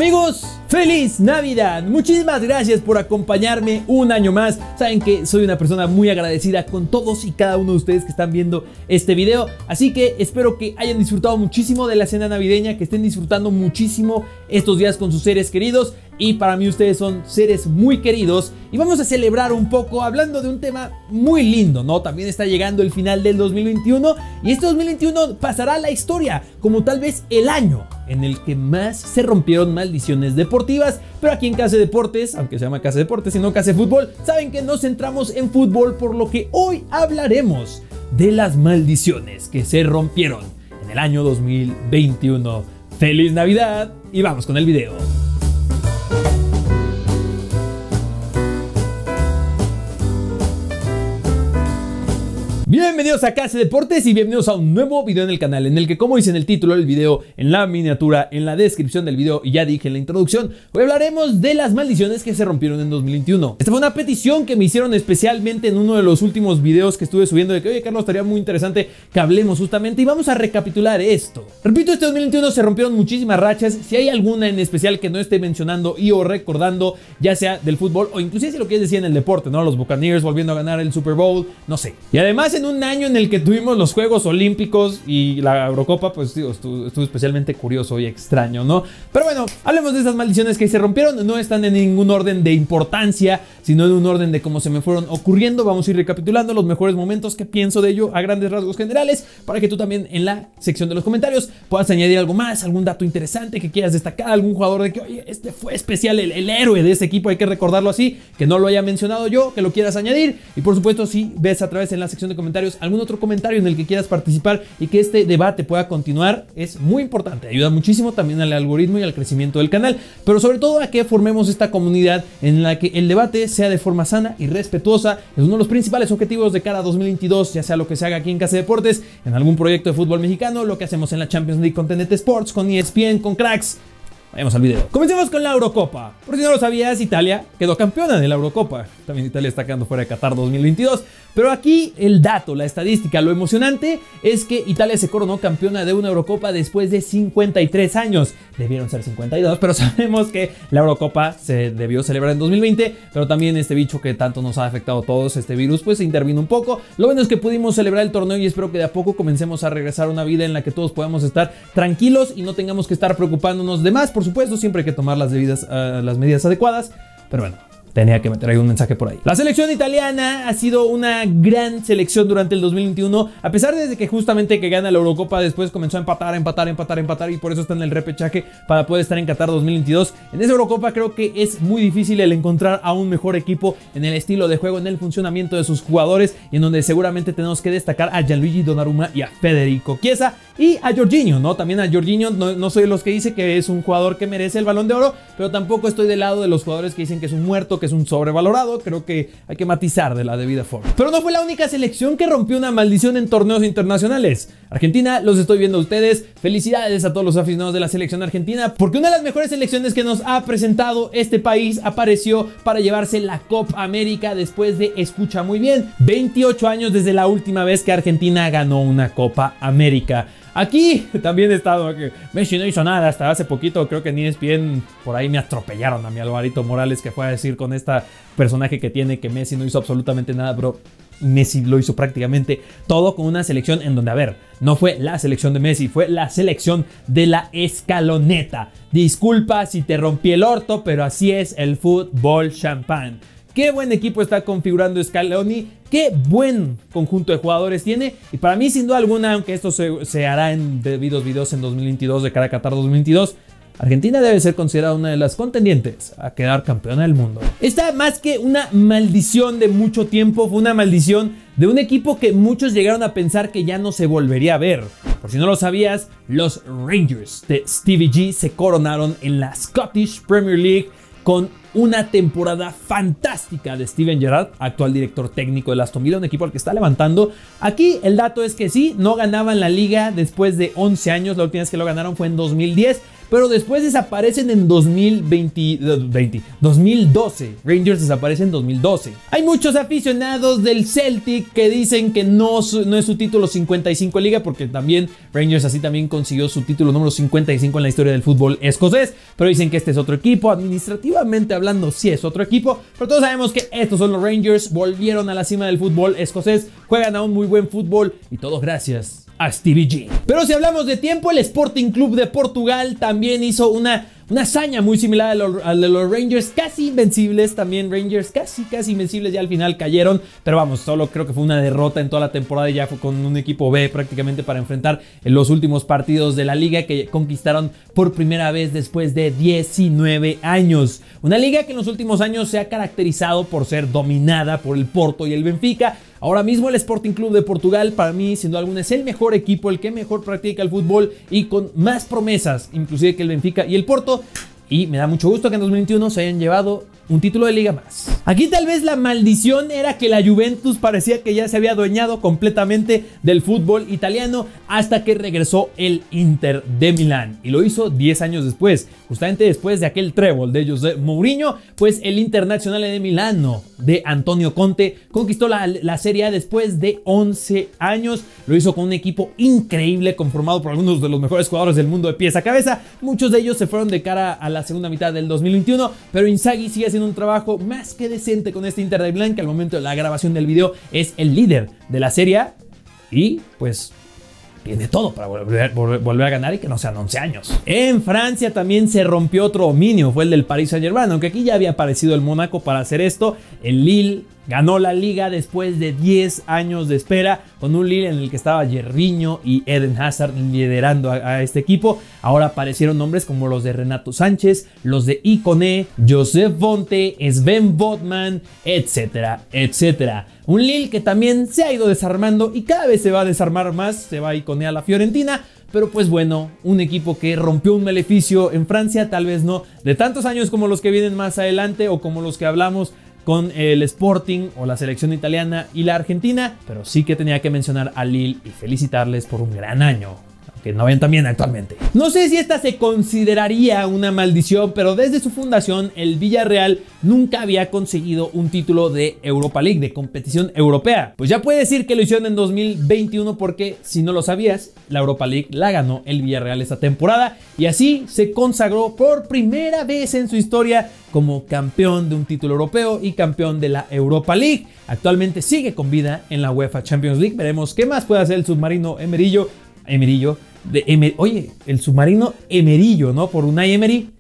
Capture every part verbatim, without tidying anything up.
Amigos, ¡feliz Navidad! Muchísimas gracias por acompañarme un año más. Saben que soy una persona muy agradecida con todos y cada uno de ustedes que están viendo este video. Así que espero que hayan disfrutado muchísimo de la cena navideña, que estén disfrutando muchísimo estos días con sus seres queridos. Y para mí ustedes son seres muy queridos. Y vamos a celebrar un poco hablando de un tema muy lindo, ¿no? También está llegando el final del dos mil veintiuno. Y este dos mil veintiuno pasará a la historia como tal vez el año en el que más se rompieron maldiciones deportivas. Pero aquí en Case Deportes, aunque se llama Case Deportes y no Case Fútbol, saben que nos centramos en fútbol, por lo que hoy hablaremos de las maldiciones que se rompieron en el año dos mil veintiuno. ¡Feliz Navidad! Y vamos con el video. Bienvenidos a Case Deportes y bienvenidos a un nuevo video en el canal, en el que, como dice en el título del video, en la miniatura, en la descripción del video y ya dije en la introducción, hoy hablaremos de las maldiciones que se rompieron en dos mil veintiuno. Esta fue una petición que me hicieron especialmente en uno de los últimos videos que estuve subiendo de que, oye Carlos, estaría muy interesante que hablemos justamente, y vamos a recapitular esto. Repito, este dos mil veintiuno se rompieron muchísimas rachas. Si hay alguna en especial que no esté mencionando y o recordando, ya sea del fútbol o inclusive si lo quieres decir en el deporte, ¿no? Los Buccaneers volviendo a ganar el Super Bowl, no sé. Y además, en un año en el que tuvimos los Juegos Olímpicos y la Eurocopa, pues digo, estuvo, estuvo especialmente curioso y extraño, ¿no? Pero bueno, hablemos de esas maldiciones que se rompieron. No están en ningún orden de importancia, sino en un orden de cómo se me fueron ocurriendo. Vamos a ir recapitulando los mejores momentos que pienso de ello a grandes rasgos generales, para que tú también en la sección de los comentarios puedas añadir algo más, algún dato interesante que quieras destacar, algún jugador de que, oye, este fue especial, el, el héroe de este equipo, hay que recordarlo así, que no lo haya mencionado yo, que lo quieras añadir. Y por supuesto, si ves a través en la sección de comentarios algún otro comentario en el que quieras participar y que este debate pueda continuar, es muy importante, ayuda muchísimo también al algoritmo y al crecimiento del canal, pero sobre todo a que formemos esta comunidad en la que el debate sea de forma sana y respetuosa. Es uno de los principales objetivos de cara a dos mil veintidós, ya sea lo que se haga aquí en Case Deportes, en algún proyecto de fútbol mexicano, lo que hacemos en la Champions League con T N T Sports, con E S P N, con Cracks. Vayamos al video. Comencemos con la Eurocopa. Por si no lo sabías, Italia quedó campeona de la Eurocopa. También Italia está quedando fuera de Qatar dos mil veintidós. Pero aquí el dato, la estadística, lo emocionante es que Italia se coronó campeona de una Eurocopa después de cincuenta y tres años. Debieron ser cincuenta y dos, pero sabemos que la Eurocopa se debió celebrar en dos mil veinte. Pero también este bicho que tanto nos ha afectado a todos, este virus, pues se intervino un poco. Lo bueno es que pudimos celebrar el torneo y espero que de a poco comencemos a regresar a una vida en la que todos podamos estar tranquilos y no tengamos que estar preocupándonos de más. Por supuesto, siempre hay que tomar las debidas, uh, las medidas adecuadas, pero bueno, tenía que meter ahí un mensaje por ahí. La selección italiana ha sido una gran selección durante el dos mil veintiuno, a pesar de que justamente que gana la Eurocopa, después comenzó a empatar, empatar, empatar, empatar, y por eso está en el repechaje para poder estar en Qatar dos mil veintidós. En esa Eurocopa creo que es muy difícil el encontrar a un mejor equipo en el estilo de juego, en el funcionamiento de sus jugadores, y en donde seguramente tenemos que destacar a Gianluigi Donnarumma y a Federico Chiesa y a Jorginho, ¿no? También a Jorginho, no, no soy de los que dice que es un jugador que merece el Balón de Oro, pero tampoco estoy del lado de los jugadores que dicen que es un muerto, que es un sobrevalorado. Creo que hay que matizar de la debida forma. Pero no fue la única selección que rompió una maldición en torneos internacionales. Argentina, los estoy viendo a ustedes. Felicidades a todos los aficionados de la selección argentina, porque una de las mejores selecciones que nos ha presentado este país apareció para llevarse la Copa América después de, escucha muy bien, veintiocho años desde la última vez que Argentina ganó una Copa América. Aquí también he estado, que Messi no hizo nada hasta hace poquito. Creo que en E S P N por ahí me atropellaron a mi Alvarito Morales, que fue a decir con esta personaje que tiene que Messi no hizo absolutamente nada, bro. Messi lo hizo prácticamente todo con una selección en donde, a ver, no fue la selección de Messi, fue la selección de la escaloneta. Disculpa si te rompí el orto, pero así es el fútbol champán. Qué buen equipo está configurando Scaloni, qué buen conjunto de jugadores tiene. Y para mí, sin duda alguna, aunque esto se, se hará en debidos videos en dos mil veintidós, de cara a Qatar dos mil veintidós, Argentina debe ser considerada una de las contendientes a quedar campeona del mundo. Esta, más que una maldición de mucho tiempo, fue una maldición de un equipo que muchos llegaron a pensar que ya no se volvería a ver. Por si no lo sabías, los Rangers de Stevie G se coronaron en la Scottish Premier League con una temporada fantástica de Steven Gerrard, actual director técnico del Aston Villa, un equipo al que está levantando. Aquí el dato es que sí, no ganaban la liga después de once años. La última vez que lo ganaron fue en dos mil diez, pero después desaparecen en dos mil veinte, veinte, dos mil doce. Rangers desaparece en dos mil doce. Hay muchos aficionados del Celtic que dicen que no, no es su título cincuenta y cinco en liga, porque también Rangers así también consiguió su título número cincuenta y cinco en la historia del fútbol escocés, pero dicen que este es otro equipo. Administrativamente hablando, sí es otro equipo, pero todos sabemos que estos son los Rangers, volvieron a la cima del fútbol escocés, juegan a un muy buen fútbol y todo gracias a Stevie G. Pero si hablamos de tiempo, el Sporting Club de Portugal también hizo una, una hazaña muy similar a lo, a de los Rangers, casi invencibles también. Rangers casi, casi invencibles, ya al final cayeron, pero vamos, solo creo que fue una derrota en toda la temporada y ya fue con un equipo B prácticamente para enfrentar en los últimos partidos de la liga que conquistaron por primera vez después de diecinueve años. Una liga que en los últimos años se ha caracterizado por ser dominada por el Porto y el Benfica. Ahora mismo el Sporting Club de Portugal, para mí, sin duda alguna, es el mejor equipo, el que mejor practica el fútbol y con más promesas, inclusive que el Benfica y el Porto. Y me da mucho gusto que en dos mil veintiuno se hayan llevado un título de liga más. Aquí tal vez la maldición era que la Juventus parecía que ya se había adueñado completamente del fútbol italiano hasta que regresó el Inter de Milán. Y lo hizo diez años después, justamente después de aquel trébol de José Mourinho, pues el Internazionale de Milano de Antonio Conte conquistó la, la Serie A después de once años. Lo hizo con un equipo increíble conformado por algunos de los mejores jugadores del mundo de pies a cabeza. Muchos de ellos se fueron de cara a la segunda mitad del dos mil veintiuno, pero Inzaghi sigue haciendo un trabajo más que decente con este Inter de Milán, que al momento de la grabación del video es el líder de la Serie A y pues tiene todo para volver, volver a ganar y que no sean once años. En Francia también se rompió otro dominio, fue el del Paris Saint-Germain, aunque aquí ya había aparecido el Mónaco para hacer esto. El Lille ganó la liga después de diez años de espera, con un Lille en el que estaba Gervinho y Eden Hazard liderando a, a este equipo. Ahora aparecieron nombres como los de Renato Sánchez, los de Ikoné, Joseph Fonte, Sven Botman, etcétera, etcétera. Un Lille que también se ha ido desarmando y cada vez se va a desarmar más, se va a Ikoné a la Fiorentina. Pero pues bueno, un equipo que rompió un maleficio en Francia, tal vez no de tantos años como los que vienen más adelante o como los que hablamos con el Sporting o la selección italiana y la Argentina, pero sí que tenía que mencionar a Lille y felicitarles por un gran año, que no ven tan bien actualmente. No sé si esta se consideraría una maldición, pero desde su fundación el Villarreal nunca había conseguido un título de Europa League, de competición europea. Pues ya puede decir que lo hicieron en dos mil veintiuno porque, si no lo sabías, la Europa League la ganó el Villarreal esta temporada y así se consagró por primera vez en su historia como campeón de un título europeo y campeón de la Europa League. Actualmente sigue con vida en la UEFA Champions League. Veremos qué más puede hacer el submarino Emerillo. Emerillo De Emer Oye, el submarino Emerillo, ¿no? Por Unai Emery.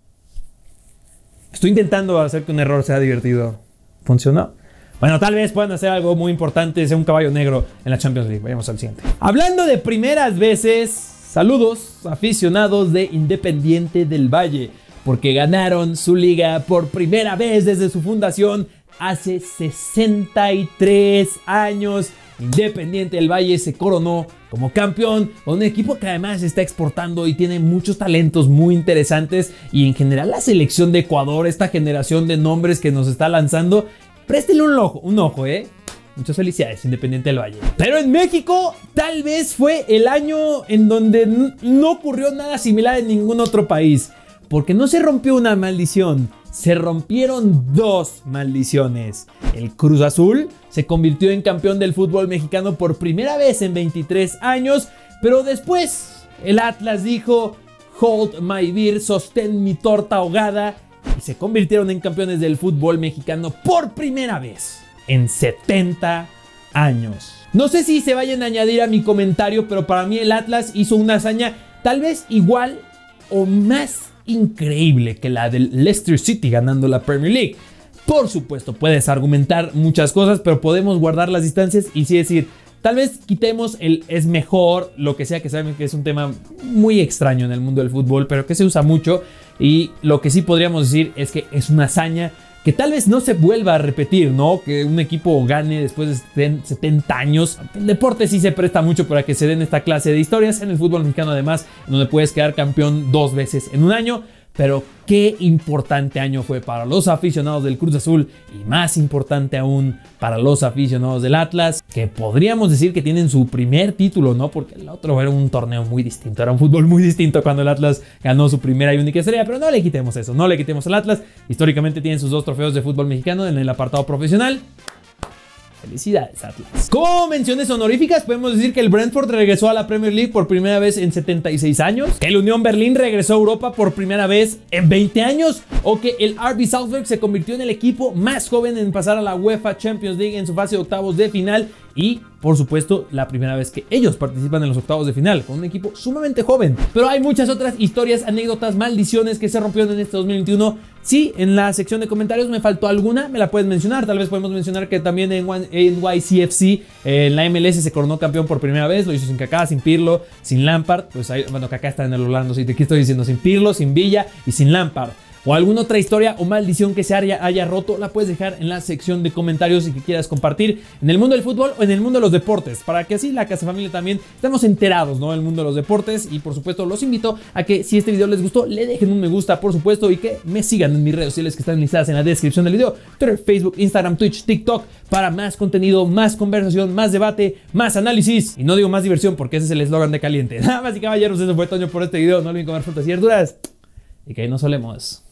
Estoy intentando hacer que un error sea divertido. ¿Funcionó? Bueno, tal vez puedan hacer algo muy importante, sea un caballo negro en la Champions League. Vayamos al siguiente. Hablando de primeras veces, saludos aficionados de Independiente del Valle, porque ganaron su liga por primera vez desde su fundación hace sesenta y tres años. Independiente del Valle se coronó como campeón con un equipo que además está exportando y tiene muchos talentos muy interesantes, y en general la selección de Ecuador, esta generación de nombres que nos está lanzando, préstele un ojo, un ojo, eh. Muchas felicidades, Independiente del Valle. Pero en México tal vez fue el año en donde no ocurrió nada similar en ningún otro país, porque no se rompió una maldición, se rompieron dos maldiciones. El Cruz Azul se convirtió en campeón del fútbol mexicano por primera vez en veintitrés años, pero después el Atlas dijo: hold my beer, sostén mi torta ahogada, y se convirtieron en campeones del fútbol mexicano por primera vez en setenta años. No sé si se vayan a añadir a mi comentario, pero para mí el Atlas hizo una hazaña tal vez igual o más increíble que la del Leicester City ganando la Premier League. Por supuesto, puedes argumentar muchas cosas, pero podemos guardar las distancias y sí decir, tal vez quitemos el es mejor, lo que sea, que saben que es un tema muy extraño en el mundo del fútbol, pero que se usa mucho, y lo que sí podríamos decir es que es una hazaña que tal vez no se vuelva a repetir, ¿no? Que un equipo gane después de setenta años. El deporte sí se presta mucho para que se den esta clase de historias. En el fútbol mexicano, además, donde puedes quedar campeón dos veces en un año. pero qué importante año fue para los aficionados del Cruz Azul y más importante aún para los aficionados del Atlas, que podríamos decir que tienen su primer título, ¿no? Porque el otro era un torneo muy distinto, era un fútbol muy distinto cuando el Atlas ganó su primera y única estrella, pero no le quitemos eso, no le quitemos al Atlas. Históricamente tienen sus dos trofeos de fútbol mexicano en el apartado profesional. Felicidades, Atlas. Como menciones honoríficas, podemos decir que el Brentford regresó a la Premier League por primera vez en setenta y seis años, que el Unión Berlín regresó a Europa por primera vez en veinte años, o que el R B Salzburg se convirtió en el equipo más joven en pasar a la UEFA Champions League en su fase de octavos de final y, por supuesto, la primera vez que ellos participan en los octavos de final, con un equipo sumamente joven. Pero hay muchas otras historias, anécdotas, maldiciones que se rompieron en este dos mil veintiuno. Sí, en la sección de comentarios me faltó alguna, me la puedes mencionar. Tal vez podemos mencionar que también en N Y C F C, eh, en la M L S, se coronó campeón por primera vez. Lo hizo sin Kaká, sin Pirlo, sin Lampard. Pues ahí, bueno, Kaká está en el Orlando City, aquí estoy diciendo, sin Pirlo, sin Villa y sin Lampard. O alguna otra historia o maldición que se haya, haya roto, la puedes dejar en la sección de comentarios y que quieras compartir en el mundo del fútbol o en el mundo de los deportes, para que así la Casa Familia también estemos enterados, ¿no?, del mundo de los deportes. Y por supuesto los invito a que, si este video les gustó, le dejen un me gusta, por supuesto, y que me sigan en mis redes sociales que están listadas en la descripción del video: Twitter, Facebook, Instagram, Twitch, TikTok, para más contenido, más conversación, más debate, más análisis, y no digo más diversión porque ese es el eslogan de Caliente. Nada más y caballeros, eso fue Toño por este video. No olviden comer frutas y verduras y que ahí nos solemos.